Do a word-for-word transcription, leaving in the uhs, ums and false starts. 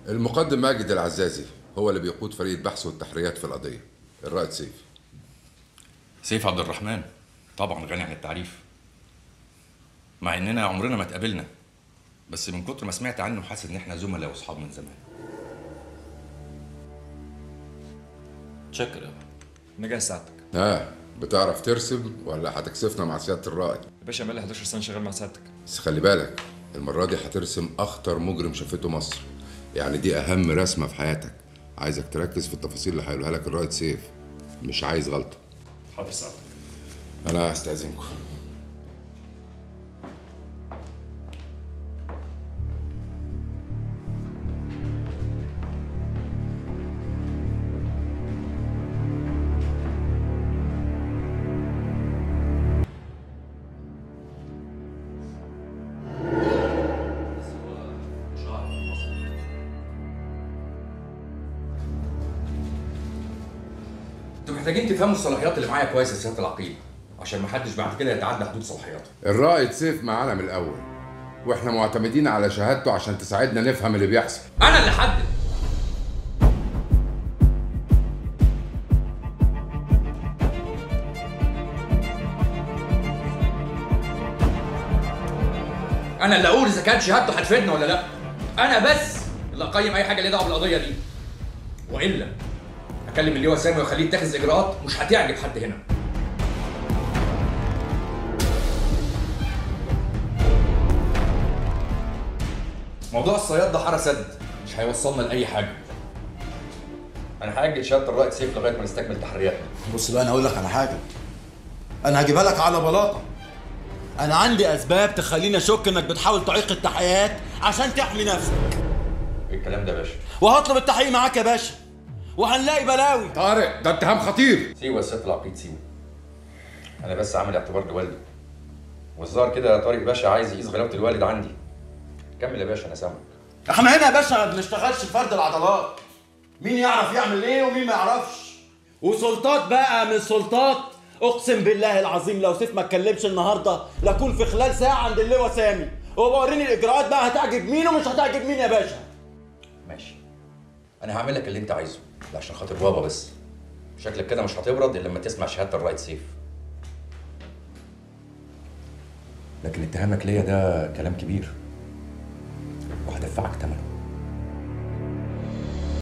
المقدم ماجد العزازي هو اللي بيقود فريق البحث والتحريات في القضيه. الرائد سيف. سيف عبد الرحمن طبعا غني عن التعريف، مع اننا عمرنا ما اتقابلنا، بس من كتر ما سمعت عنه حاسس ان احنا زملاء واصحاب من زمان. شكرا يا نجاح سعادتك. ها بتعرف ترسم ولا هتكسفنا مع سياده الرائد؟ يا باشا بقالي حداشر سنه شغال مع سعادتك. بس خلي بالك المره دي هترسم اخطر مجرم شافته مصر، يعني دي اهم رسمه في حياتك. عايزك تركز في التفاصيل اللي هيقولها لك الرائد سيف، مش عايز غلطه. حاضر سعادتك. انا هستاذنكم. انتوا محتاجين تفهموا الصلاحيات اللي معايا كويس يا سياده العقيد، عشان ما حدش بعد كده يتعدى حدود صلاحياته. الرائد سيف معانا من الاول، واحنا معتمدين على شهادته عشان تساعدنا نفهم اللي بيحصل. انا اللي حدد. انا اللي اقول اذا كانت شهادته هتفيدنا ولا لا. انا بس اللي اقيم اي حاجه ليها دعوه بالقضيه دي، والا اكلم اللواء سامي واخليه يتخذ اجراءات مش هتعجب حد هنا. موضوع الصياد ده حاره سد، مش هيوصلنا لاي حاجه. انا هاجل شهاده الرائد سيف لغايه ما نستكمل تحرياتنا. بص بقى انا اقول لك على حاجه، انا هجيبها لك على بلاطه. انا عندي اسباب تخليني اشك انك بتحاول تعيق التحقيقات عشان تحمي نفسك. ايه الكلام ده يا باشا؟ وهطلب التحقيق معاك يا باشا وهنلاقي بلاوي. طارق ده اتهام خطير. سيبه يا سياده العقيد سيبه. انا بس عامل اعتبار لوالدي، والظاهر كده طارق باشا عايز يقيس غلاوه الوالد عندي. كمل يا باشا انا سامعك. احنا هنا يا باشا ما بنشتغلش فرد العضلات، مين يعرف يعمل ايه ومين ما يعرفش. وسلطات بقى من سلطات، اقسم بالله العظيم لو سيف ما اتكلمش النهارده لاكون في خلال ساعه عند اللواء سامي وبوريني الاجراءات بقى هتعجب مين ومش هتعجب مين يا باشا. ماشي، انا هعمل لك اللي انت عايزه ده عشان خاطر بابا، بس شكلك كده مش هتبرد الا لما تسمع شهاده الرائد سيف. لكن اتهامك ليا ده كلام كبير وهدفعك ثمنه.